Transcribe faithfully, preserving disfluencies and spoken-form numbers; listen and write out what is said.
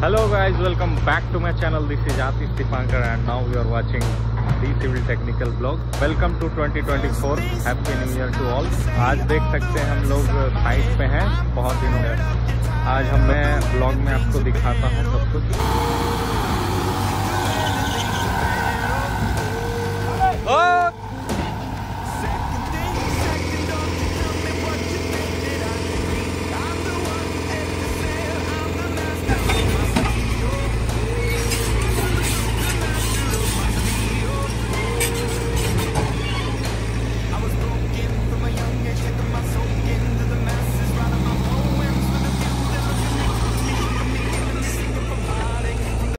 Hello guys, welcome back to my channel. This is Aatish Dipankar and now we are watching the civil technical vlog. Welcome to twenty twenty-four. Happy New Year to all. आज देख सकते हैं हम लोग site पे हैं, बहुत दिनों में आज हम मैं ब्लॉग में आपको दिखाता हूँ सब कुछ।